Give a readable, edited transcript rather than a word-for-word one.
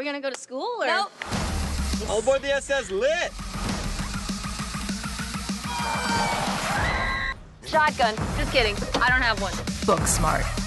we gonna go to school or? Nope. All aboard the SS Lit. Shotgun. Just kidding. I don't have one. Book smart.